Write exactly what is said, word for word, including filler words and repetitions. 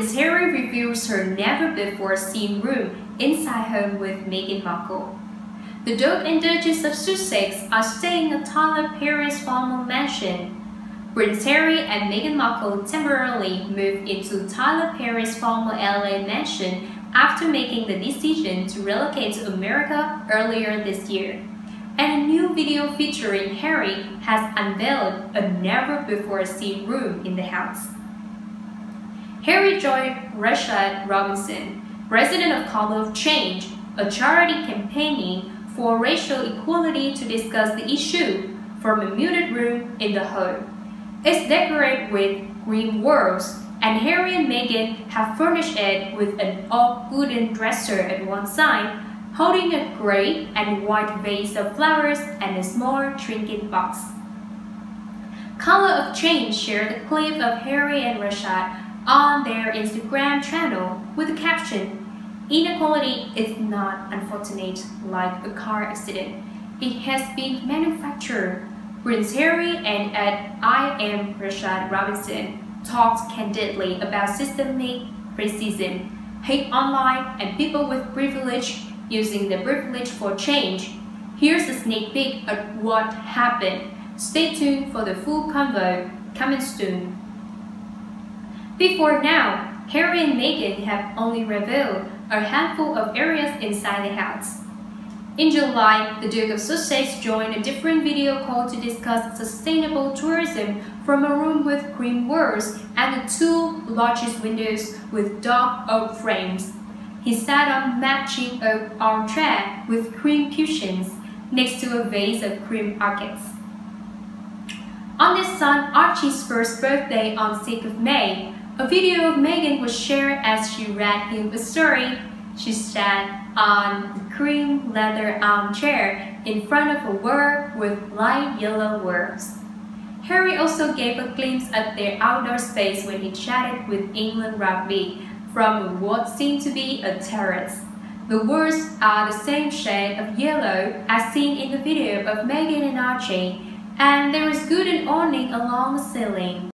Prince Harry reveals her never-before-seen room inside home with Meghan Markle. The Duke and Duchess of Sussex are staying at Tyler Perry's former mansion. Prince Harry and Meghan Markle temporarily moved into Tyler Perry's former L A mansion after making the decision to relocate to America earlier this year. And a new video featuring Harry has unveiled a never-before-seen room in the house. Harry joined Rashad Robinson, president of Colour of Change, a charity campaigning for racial equality, to discuss the issue from a muted room in the home. It's decorated with green walls, and Harry and Meghan have furnished it with an oak wooden dresser at one side, holding a grey and white vase of flowers and a small trinket box. Colour of Change shared a clip of Harry and Rashad on their Instagram channel with the caption, "Inequality is not unfortunate like a car accident. It has been manufactured." Prince Harry and at I Am Rashad Robinson talked candidly about systemic racism, hate online, and people with privilege using the privilege for change. Here's a sneak peek at what happened. Stay tuned for the full convo, coming soon. Before now, Harry and Meghan have only revealed a handful of areas inside the house. In July, the Duke of Sussex joined a different video call to discuss sustainable tourism from a room with cream walls and the two largest windows with dark oak frames. He sat on matching oak armchair with cream cushions next to a vase of cream orchids. On his son Archie's first birthday on sixth of May, a video of Meghan was shared as she read him a story. She sat on a cream leather armchair in front of a wall with light yellow walls. Harry also gave a glimpse at their outdoor space when he chatted with England rugby from what seemed to be a terrace. The walls are the same shade of yellow as seen in the video of Meghan and Archie, and there is good an awning along the ceiling.